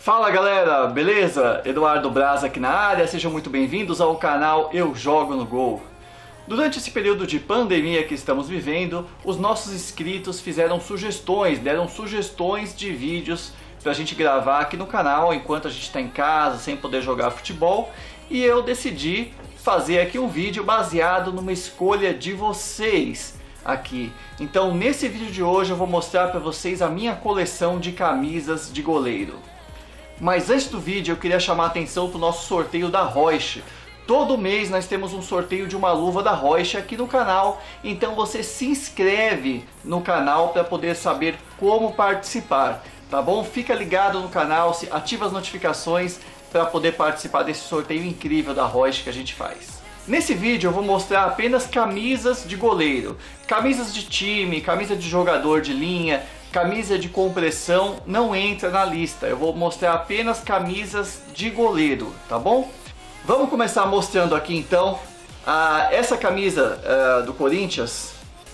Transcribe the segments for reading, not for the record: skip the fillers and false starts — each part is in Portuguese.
Fala galera, beleza? Eduardo Braz aqui na área, sejam muito bem-vindos ao canal Eu Jogo no Gol. Durante esse período de pandemia que estamos vivendo, os nossos inscritos fizeram sugestões, deram sugestões de vídeos pra gente gravar aqui no canal enquanto a gente está em casa, sem poder jogar futebol, e eu decidi fazer aqui um vídeo baseado numa escolha de vocês aqui. Então nesse vídeo de hoje eu vou mostrar para vocês a minha coleção de camisas de goleiro. Mas antes do vídeo eu queria chamar a atenção para o nosso sorteio da Reusch. Todo mês nós temos um sorteio de uma luva da Reusch aqui no canal, então você se inscreve no canal para poder saber como participar, tá bom? Fica ligado no canal, ativa as notificações para poder participar desse sorteio incrível da Reusch que a gente faz. Nesse vídeo eu vou mostrar apenas camisas de goleiro, camisas de time, camisa de jogador de linha, camisa de compressão não entra na lista. Eu vou mostrar apenas camisas de goleiro, tá bom? Vamos começar mostrando aqui então essa camisa do Corinthians,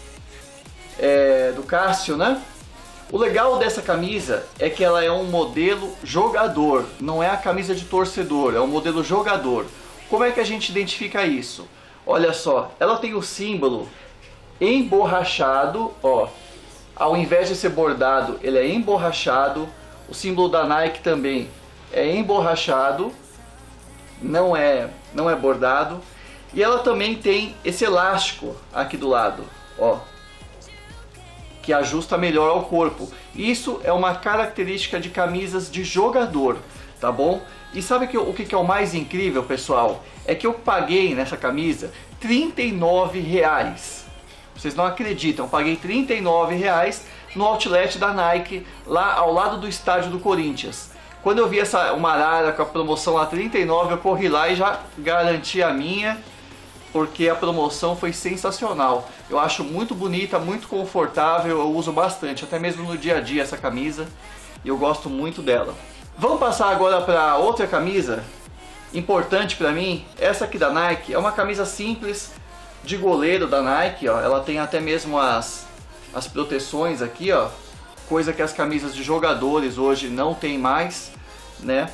do Cássio, né? O legal dessa camisa é que ela é um modelo jogador, não é a camisa de torcedor, é um modelo jogador. Como é que a gente identifica isso? Olha só, ela tem o símbolo emborrachado, ó. Ao invés de ser bordado, ele é emborrachado. O símbolo da Nike também é emborrachado, não é bordado. E ela também tem esse elástico aqui do lado, ó, que ajusta melhor ao corpo. Isso é uma característica de camisas de jogador, tá bom? E sabe o que é o mais incrível, pessoal? É que eu paguei nessa camisa R$39. Vocês não acreditam, eu paguei R$39 no outlet da Nike, lá ao lado do estádio do Corinthians. Quando eu vi uma arara com a promoção lá R$39, eu corri lá e já garanti a minha, porque a promoção foi sensacional. Eu acho muito bonita, muito confortável, eu uso bastante, até mesmo no dia a dia essa camisa, e eu gosto muito dela. Vamos passar agora para outra camisa importante para mim. Essa aqui da Nike é uma camisa simples de goleiro da Nike, ó. Ela tem até mesmo as proteções aqui, ó, coisa que as camisas de jogadores hoje não tem mais, né?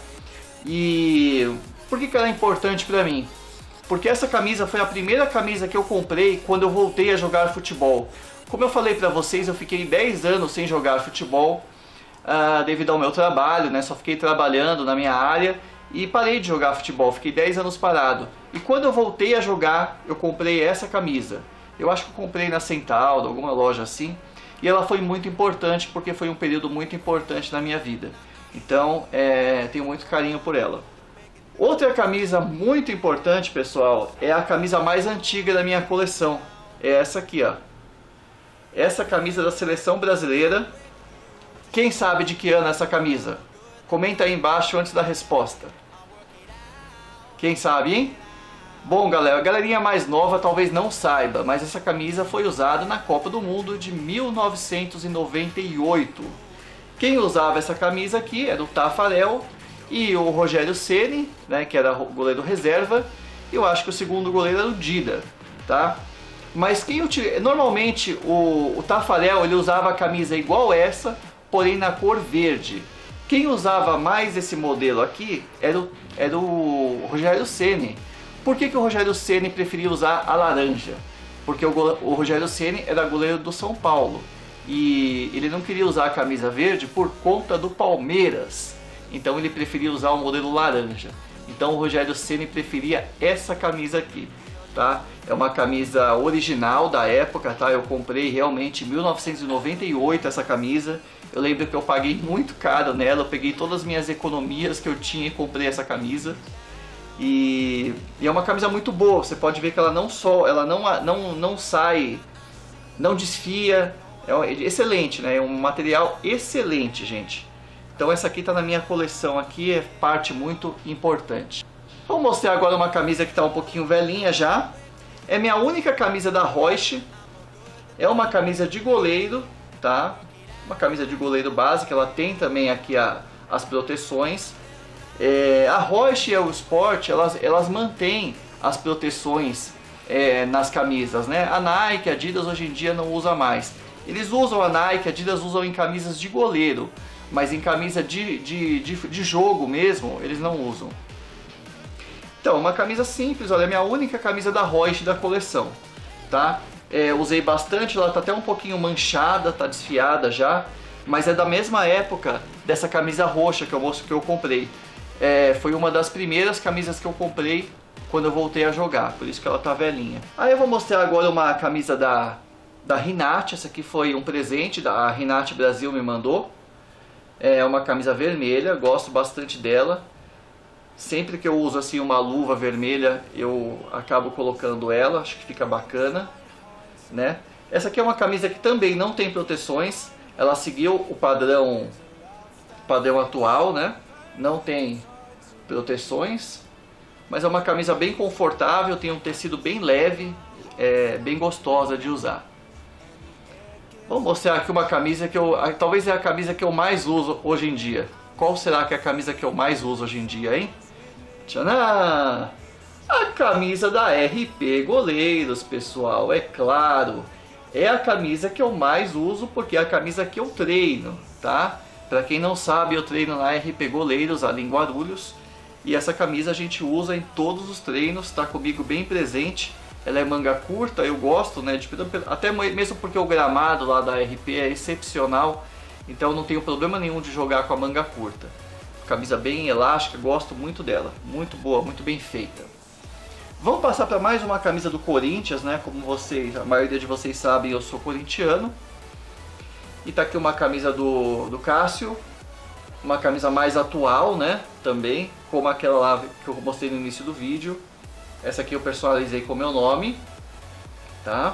E por que ela é importante para mim? Porque essa camisa foi a primeira camisa que eu comprei quando eu voltei a jogar futebol. Como eu falei para vocês, eu fiquei 10 anos sem jogar futebol, devido ao meu trabalho, né? Só fiquei trabalhando na minha área e parei de jogar futebol, fiquei 10 anos parado. E quando eu voltei a jogar, eu comprei essa camisa. Eu acho que eu comprei na Centauro, alguma loja assim. E ela foi muito importante porque foi um período muito importante na minha vida. Então, tenho muito carinho por ela. Outra camisa muito importante, pessoal, é a camisa mais antiga da minha coleção. É essa aqui, ó. Essa camisa da seleção brasileira. Quem sabe de que ano é essa camisa? Comenta aí embaixo antes da resposta. Quem sabe, hein? Bom, galera, a galerinha mais nova talvez não saiba, mas essa camisa foi usada na Copa do Mundo de 1998. Quem usava essa camisa aqui era o Taffarel e o Rogério Ceni, né, que era o goleiro reserva. Eu acho que o segundo goleiro era o Dida, tá? Mas normalmente o Taffarel ele usava a camisa igual essa, porém na cor verde. Quem usava mais esse modelo aqui era o Rogério Ceni. Por que o Rogério Ceni preferia usar a laranja? Porque o Rogério Ceni era goleiro do São Paulo e ele não queria usar a camisa verde por conta do Palmeiras. Então ele preferia usar o modelo laranja. Então o Rogério Ceni preferia essa camisa aqui, tá? É uma camisa original da época, tá? Eu comprei realmente em 1998 essa camisa. Eu lembro que eu paguei muito caro nela, eu peguei todas as minhas economias que eu tinha e comprei essa camisa. E é uma camisa muito boa, você pode ver que ela não sai, não desfia, é excelente, né? É um material excelente, gente. Então essa aqui está na minha coleção aqui, é parte muito importante. Vou mostrar agora uma camisa que está um pouquinho velhinha já. É minha única camisa da Reusch, é uma camisa de goleiro, tá? Uma camisa de goleiro básica, ela tem também aqui as proteções. A Reusch e o Sport, elas mantêm as proteções nas camisas, né? A Nike, a Adidas hoje em dia não usa mais. Eles usam a Nike, a Adidas usam em camisas de goleiro, mas em camisa de jogo mesmo, eles não usam. Então, uma camisa simples, olha, é a minha única camisa da Reusch da coleção, tá? Usei bastante, ela tá até um pouquinho manchada, tá desfiada já, mas é da mesma época dessa camisa roxa que eu comprei. Foi uma das primeiras camisas que eu comprei quando eu voltei a jogar, por isso que ela tá velhinha. Aí eu vou mostrar agora uma camisa da Rinat, essa aqui foi um presente, a Rinat Brasil me mandou. É uma camisa vermelha, gosto bastante dela. Sempre que eu uso assim uma luva vermelha, eu acabo colocando ela, acho que fica bacana, né? Essa aqui é uma camisa que também não tem proteções, ela seguiu o padrão atual, né? Não tem proteções, mas é uma camisa bem confortável, tem um tecido bem leve, bem gostosa de usar. Vou mostrar aqui uma camisa que talvez é a camisa que eu mais uso hoje em dia. Qual será que é a camisa que eu mais uso hoje em dia, hein? Tchanã! A camisa da RP Goleiros, pessoal, é claro. É a camisa que eu mais uso porque é a camisa que eu treino, tá? Pra quem não sabe, eu treino na RP Goleiros, ali em Guarulhos. E essa camisa a gente usa em todos os treinos, tá comigo bem presente. Ela é manga curta, eu gosto, né? Até mesmo porque o gramado lá da RP é excepcional. Então não tenho problema nenhum de jogar com a manga curta. Camisa bem elástica, gosto muito dela. Muito boa, muito bem feita. Vamos passar para mais uma camisa do Corinthians, né? Como a maioria de vocês sabem, eu sou corintiano. E tá aqui uma camisa do Cássio. Uma camisa mais atual, né? Também, como aquela lá que eu mostrei no início do vídeo. Essa aqui eu personalizei com o meu nome, tá?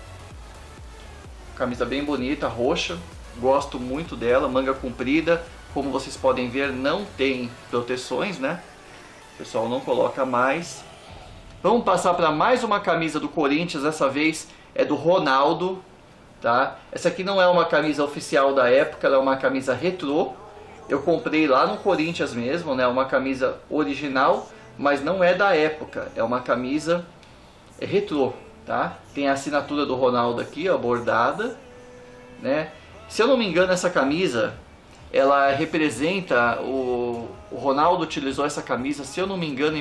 Camisa bem bonita, roxa. Gosto muito dela, manga comprida. Como vocês podem ver, não tem proteções, né? O pessoal não coloca mais. Vamos passar para mais uma camisa do Corinthians, dessa vez é do Ronaldo, tá? Essa aqui não é uma camisa oficial da época, ela é uma camisa retrô. Eu comprei lá no Corinthians mesmo, né? Uma camisa original, mas não é da época, é uma camisa retrô, tá? Tem a assinatura do Ronaldo aqui, ó, bordada, né? Se eu não me engano, essa camisa, ela representa, o Ronaldo utilizou essa camisa, se eu não me engano, em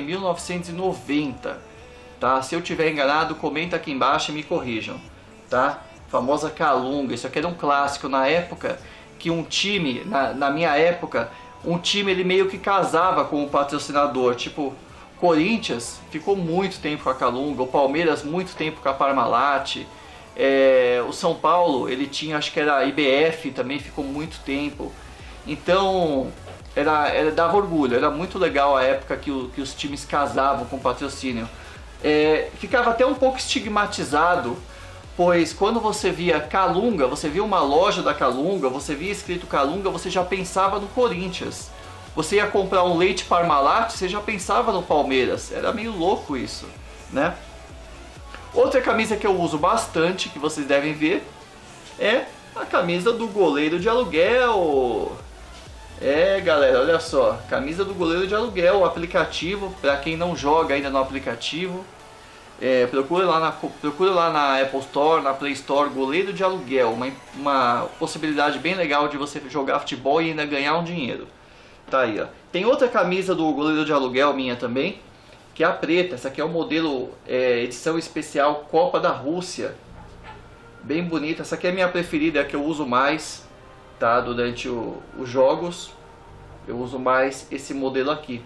1990, tá? Se eu tiver enganado, comenta aqui embaixo e me corrijam, tá? Famosa Calunga, isso aqui era um clássico na época, que um time, na minha época, um time ele meio que casava com o patrocinador, tipo, Corinthians ficou muito tempo com a Calunga, o Palmeiras muito tempo com a Parmalat, o São Paulo ele tinha, acho que era a IBF, também ficou muito tempo. Então dava orgulho, era muito legal a época que os times casavam com patrocínio. Ficava até um pouco estigmatizado, pois quando você via Calunga, você via uma loja da Calunga, você via escrito Calunga, você já pensava no Corinthians. Você ia comprar um leite Parmalat, você já pensava no Palmeiras. Era meio louco isso, né? Outra camisa que eu uso bastante, que vocês devem ver, é a camisa do goleiro de aluguel. Galera, olha só, camisa do goleiro de aluguel, o aplicativo, para quem não joga ainda no aplicativo, procura lá na Apple Store, na Play Store, goleiro de aluguel, uma possibilidade bem legal de você jogar futebol e ainda ganhar um dinheiro. Tá aí, ó. Tem outra camisa do goleiro de aluguel minha também, que é a preta. Essa aqui é o modelo edição especial Copa da Rússia. Bem bonita. Essa aqui é a minha preferida, é a que eu uso mais, tá? Durante os jogos. Eu uso mais esse modelo aqui.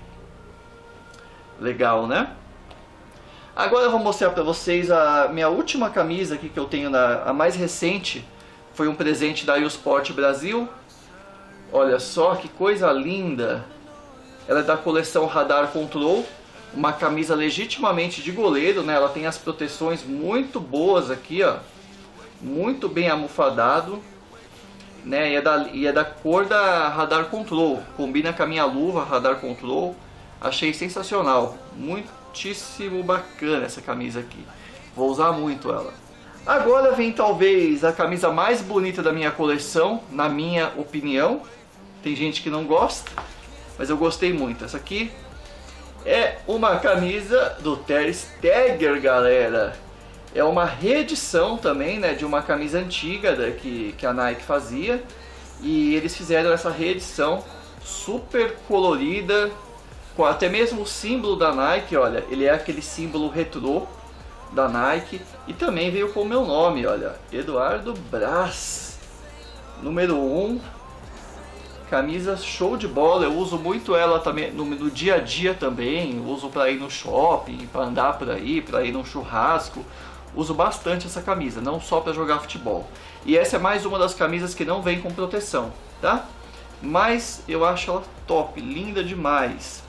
Legal, né? Agora eu vou mostrar pra vocês a minha última camisa aqui que eu tenho, a mais recente. Foi um presente da Usport Brasil. Olha só que coisa linda. Ela é da coleção Radar Control. Uma camisa legitimamente de goleiro, né? Ela tem as proteções muito boas aqui, ó. Muito bem almofadado, né? E é da cor da Radar Control. Combina com a minha luva Radar Control. Achei sensacional. Muitíssimo bacana essa camisa aqui. Vou usar muito ela. Agora vem talvez a camisa mais bonita da minha coleção, na minha opinião. Tem gente que não gosta, mas eu gostei muito. Essa aqui é uma camisa do Ter Stegen, galera. É uma reedição também, né, de uma camisa antiga que a Nike fazia. E eles fizeram essa reedição super colorida, com até mesmo o símbolo da Nike, olha, ele é aquele símbolo retrô da Nike. E também veio com o meu nome, olha, Eduardo Braz, número 1. Camisa show de bola, eu uso muito ela também no dia a dia também, uso para ir no shopping, para andar por aí, para ir num churrasco. Uso bastante essa camisa, não só para jogar futebol. E essa é mais uma das camisas que não vem com proteção, tá? Mas eu acho ela top, linda demais.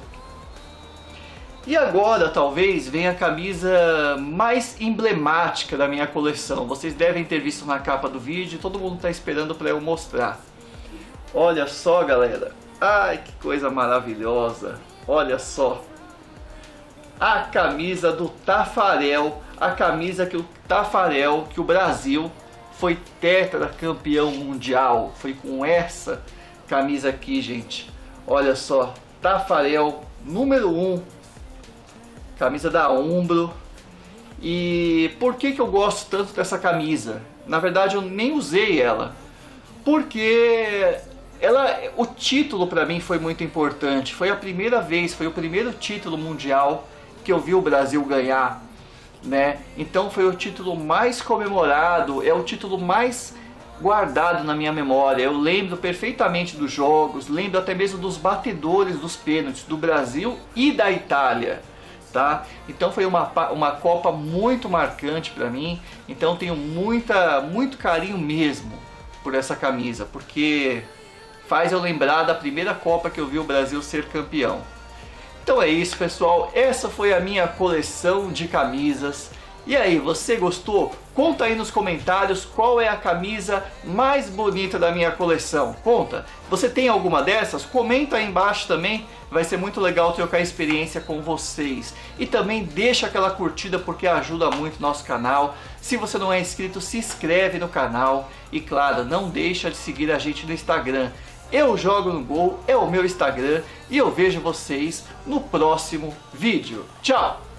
E agora talvez venha a camisa mais emblemática da minha coleção. Vocês devem ter visto na capa do vídeo, todo mundo está esperando para eu mostrar. Olha só, galera, ai que coisa maravilhosa, olha só. A camisa do Taffarel, a camisa que o Brasil foi tetracampeão mundial. Foi com essa camisa aqui, gente. Olha só, Taffarel, número 1, camisa da Umbro. E por que eu gosto tanto dessa camisa? Na verdade eu nem usei ela, porque o título para mim foi muito importante. Foi a primeira vez, foi o primeiro título mundial que eu vi o Brasil ganhar, né? Então foi o título mais comemorado, é o título mais guardado na minha memória. Eu lembro perfeitamente dos jogos, lembro até mesmo dos batedores dos pênaltis do Brasil e da Itália, tá? Então foi uma Copa muito marcante para mim. Então tenho muito carinho mesmo por essa camisa, porque faz eu lembrar da primeira Copa que eu vi o Brasil ser campeão. Então é isso, pessoal, essa foi a minha coleção de camisas. E aí, você gostou? Conta aí nos comentários qual é a camisa mais bonita da minha coleção. Conta, você tem alguma dessas? Comenta aí embaixo também, vai ser muito legal trocar experiência com vocês. E também deixa aquela curtida porque ajuda muito o nosso canal. Se você não é inscrito, se inscreve no canal. E claro, não deixa de seguir a gente no Instagram. Eu Jogo no Gol é o meu Instagram e eu vejo vocês no próximo vídeo. Tchau!